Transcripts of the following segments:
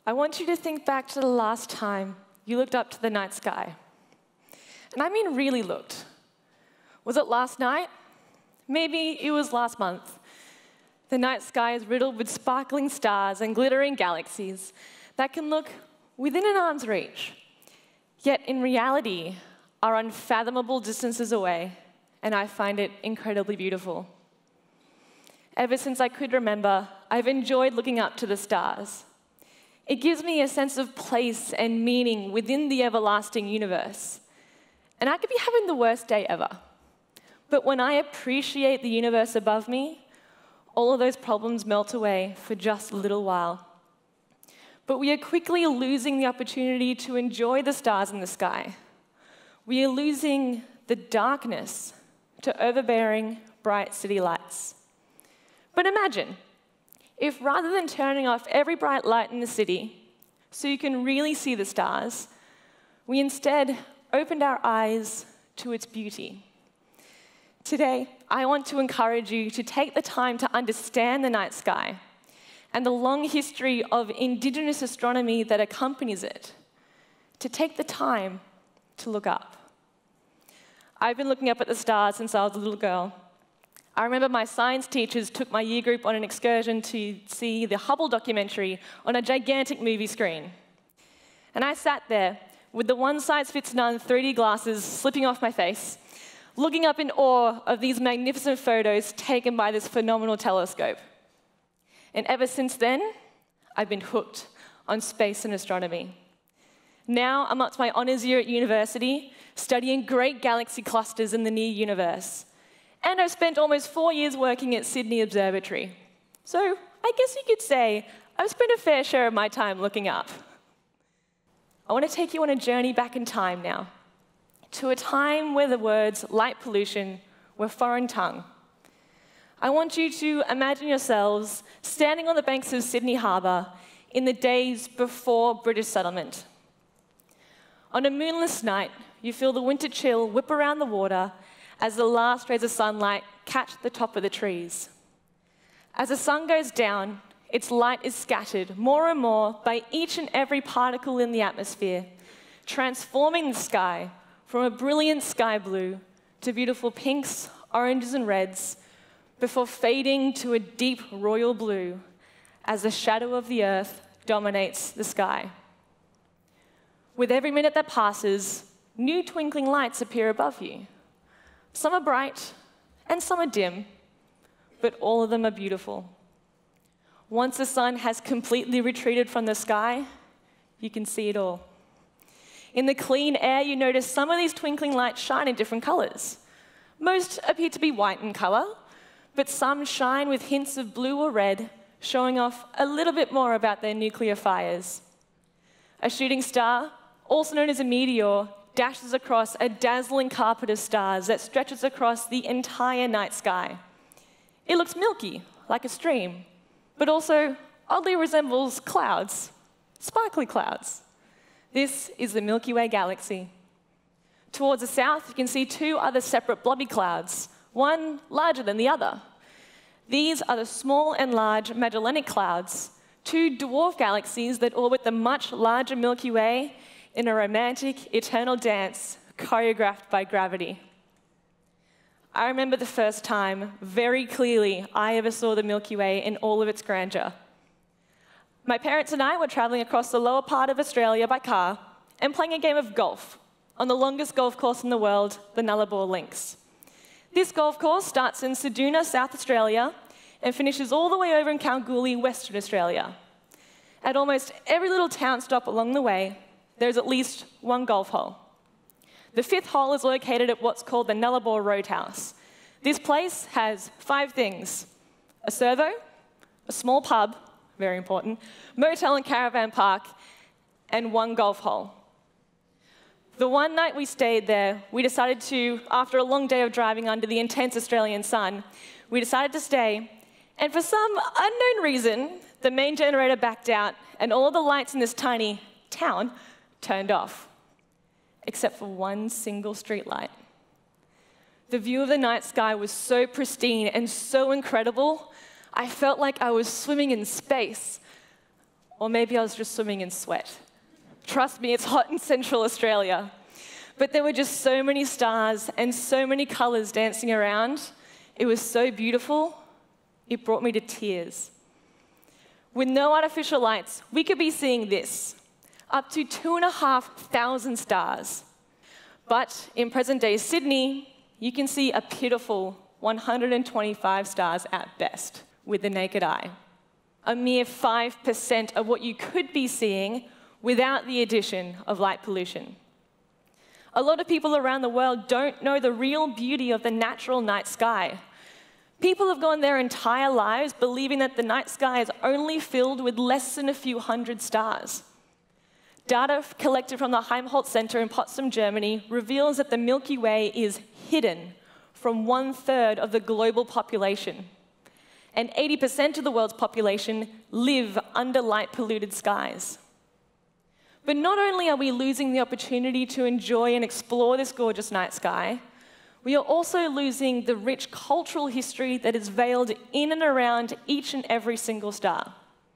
I want you to think back to the last time you looked up to the night sky. And I mean really looked. Was it last night? Maybe it was last month. The night sky is riddled with sparkling stars and glittering galaxies that can look within an arm's reach, yet in reality are unfathomable distances away, and I find it incredibly beautiful. Ever since I could remember, I've enjoyed looking up to the stars. It gives me a sense of place and meaning within the everlasting universe. And I could be having the worst day ever. But when I appreciate the universe above me, all of those problems melt away for just a little while. But we are quickly losing the opportunity to enjoy the stars in the sky. We are losing the darkness to overbearing, bright city lights. But imagine if rather than turning off every bright light in the city so you can really see the stars, we instead opened our eyes to its beauty. Today, I want to encourage you to take the time to understand the night sky and the long history of Indigenous astronomy that accompanies it, to take the time to look up. I've been looking up at the stars since I was a little girl. I remember my science teachers took my year group on an excursion to see the Hubble documentary on a gigantic movie screen. And I sat there with the one-size-fits-none 3D glasses slipping off my face, looking up in awe of these magnificent photos taken by this phenomenal telescope. And ever since then, I've been hooked on space and astronomy. Now I'm up to my honors year at university, studying great galaxy clusters in the near universe. And I've spent almost 4 years working at Sydney Observatory. So I guess you could say I've spent a fair share of my time looking up. I want to take you on a journey back in time now, to a time where the words light pollution were foreign tongue. I want you to imagine yourselves standing on the banks of Sydney Harbour in the days before British settlement. On a moonless night, you feel the winter chill whip around the water as the last rays of sunlight catch the top of the trees. As the sun goes down, its light is scattered more and more by each and every particle in the atmosphere, transforming the sky from a brilliant sky blue to beautiful pinks, oranges, and reds, before fading to a deep royal blue as the shadow of the earth dominates the sky. With every minute that passes, new twinkling lights appear above you. Some are bright and some are dim, but all of them are beautiful. Once the sun has completely retreated from the sky, you can see it all. In the clean air, you notice some of these twinkling lights shine in different colors. Most appear to be white in color, but some shine with hints of blue or red, showing off a little bit more about their nuclear fires. A shooting star, also known as a meteor, dashes across a dazzling carpet of stars that stretches across the entire night sky. It looks milky, like a stream, but also oddly resembles clouds, sparkly clouds. This is the Milky Way galaxy. Towards the south, you can see two other separate blobby clouds, one larger than the other. These are the small and large Magellanic Clouds, two dwarf galaxies that orbit the much larger Milky Way in a romantic, eternal dance choreographed by gravity. I remember the first time, very clearly, I ever saw the Milky Way in all of its grandeur. My parents and I were traveling across the lower part of Australia by car and playing a game of golf on the longest golf course in the world, the Nullarbor Links. This golf course starts in Ceduna, South Australia, and finishes all the way over in Kalgoorlie, Western Australia. At almost every little town stop along the way, there's at least one golf hole. The fifth hole is located at what's called the Nullarbor Roadhouse. This place has 5 things: a servo, a small pub, very important, motel and caravan park, and 1 golf hole. The one night we stayed there, we decided to, after a long day of driving under the intense Australian sun, we decided to stay, and for some unknown reason, the main generator backed out, and all the lights in this tiny town turned off, except for 1 single street light. The view of the night sky was so pristine and so incredible, I felt like I was swimming in space. Or maybe I was just swimming in sweat. Trust me, it's hot in Central Australia. But there were just so many stars and so many colors dancing around. It was so beautiful, it brought me to tears. With no artificial lights, we could be seeing this, up to 2,500 stars. But in present-day Sydney, you can see a pitiful 125 stars at best with the naked eye. A mere 5% of what you could be seeing without the addition of light pollution. A lot of people around the world don't know the real beauty of the natural night sky. People have gone their entire lives believing that the night sky is only filled with less than a few hundred stars. Data collected from the Helmholtz Center in Potsdam, Germany, reveals that the Milky Way is hidden from 1/3 of the global population. And 80% of the world's population live under light-polluted skies. But not only are we losing the opportunity to enjoy and explore this gorgeous night sky, we are also losing the rich cultural history that is veiled in and around each and every single star.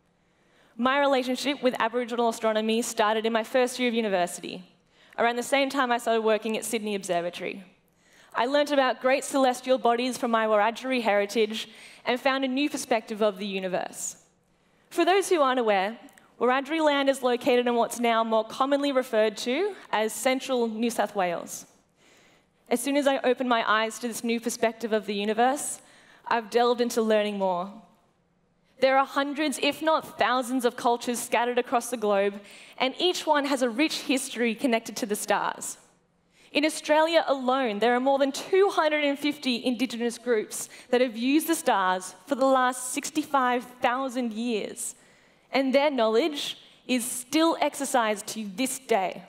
My relationship with Aboriginal astronomy started in my first year of university, around the same time I started working at Sydney Observatory. I learnt about great celestial bodies from my Wiradjuri heritage and found a new perspective of the universe. For those who aren't aware, Wiradjuri land is located in what's now more commonly referred to as central New South Wales. As soon as I opened my eyes to this new perspective of the universe, I've delved into learning more. There are hundreds, if not thousands, of cultures scattered across the globe, and each one has a rich history connected to the stars. In Australia alone, there are more than 250 Indigenous groups that have used the stars for the last 65,000 years, and their knowledge is still exercised to this day.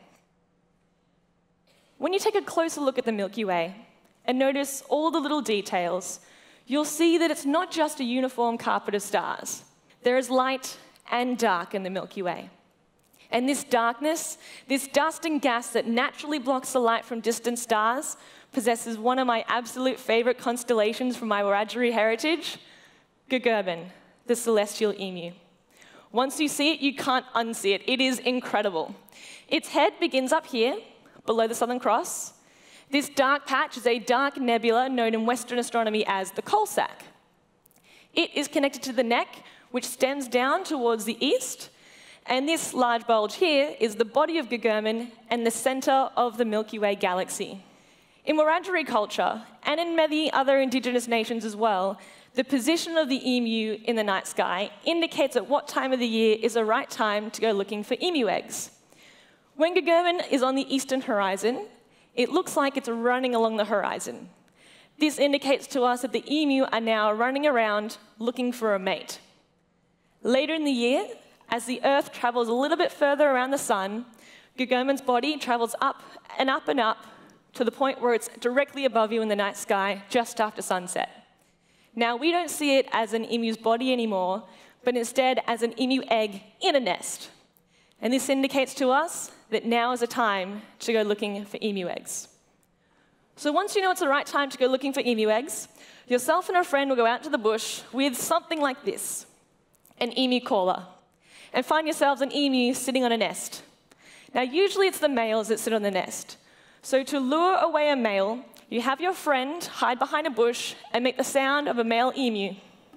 When you take a closer look at the Milky Way and notice all the little details, you'll see that it's not just a uniform carpet of stars. There is light and dark in the Milky Way. And this darkness, this dust and gas that naturally blocks the light from distant stars, possesses one of my absolute favorite constellations from my Wiradjuri heritage, Gugurman, the celestial emu. Once you see it, you can't unsee it. It is incredible. Its head begins up here, below the Southern Cross. This dark patch is a dark nebula known in Western astronomy as the coal sack. It is connected to the neck, which stems down towards the east, and this large bulge here is the body of Gugurman and the center of the Milky Way galaxy. In Wiradjuri culture, and in many other Indigenous nations as well, the position of the emu in the night sky indicates at what time of the year is the right time to go looking for emu eggs. When Gugurman is on the eastern horizon, it looks like it's running along the horizon. This indicates to us that the emu are now running around looking for a mate. Later in the year, as the Earth travels a little bit further around the sun, Gugurman's body travels up and up and up to the point where it's directly above you in the night sky just after sunset. Now, we don't see it as an emu's body anymore, but instead as an emu egg in a nest. And this indicates to us that now is a time to go looking for emu eggs. So once you know it's the right time to go looking for emu eggs, yourself and a friend will go out to the bush with something like this, an emu caller, and find yourselves an emu sitting on a nest. Now, usually it's the males that sit on the nest. So to lure away a male, you have your friend hide behind a bush and make the sound of a male emu.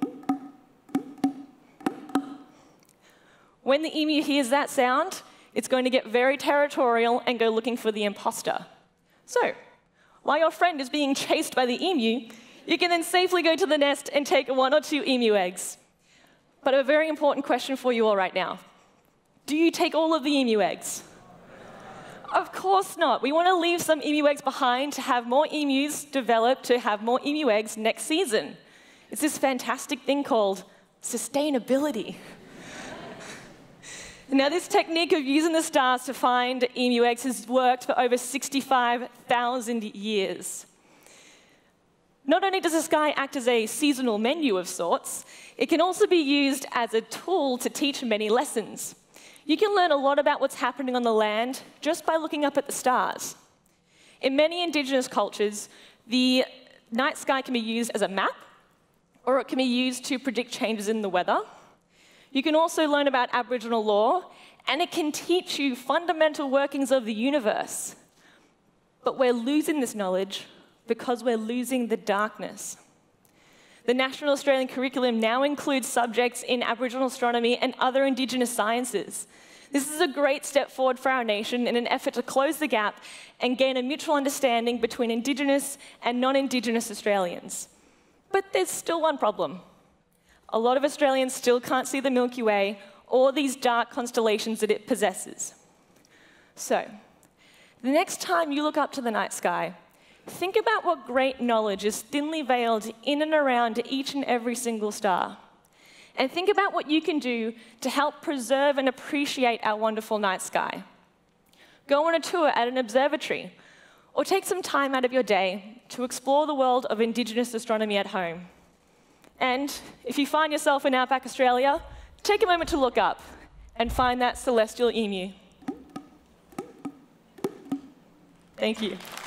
When the emu hears that sound, it's going to get very territorial and go looking for the imposter. So, while your friend is being chased by the emu, you can then safely go to the nest and take 1 or 2 emu eggs. But a very important question for you all right now. Do you take all of the emu eggs? Of course not. We want to leave some emu eggs behind to have more emus develop to have more emu eggs next season. It's this fantastic thing called sustainability. Now, this technique of using the stars to find emu eggs has worked for over 65,000 years. Not only does the sky act as a seasonal menu of sorts, it can also be used as a tool to teach many lessons. You can learn a lot about what's happening on the land just by looking up at the stars. In many Indigenous cultures, the night sky can be used as a map, or it can be used to predict changes in the weather. You can also learn about Aboriginal law, and it can teach you fundamental workings of the universe. But we're losing this knowledge because we're losing the darkness. The National Australian Curriculum now includes subjects in Aboriginal astronomy and other Indigenous sciences. This is a great step forward for our nation in an effort to close the gap and gain a mutual understanding between Indigenous and non-Indigenous Australians. But there's still one problem. A lot of Australians still can't see the Milky Way or these dark constellations that it possesses. So, the next time you look up to the night sky, think about what great knowledge is thinly veiled in and around each and every single star. And think about what you can do to help preserve and appreciate our wonderful night sky. Go on a tour at an observatory, or take some time out of your day to explore the world of Indigenous astronomy at home. And if you find yourself in outback Australia, take a moment to look up and find that celestial emu. Thank you.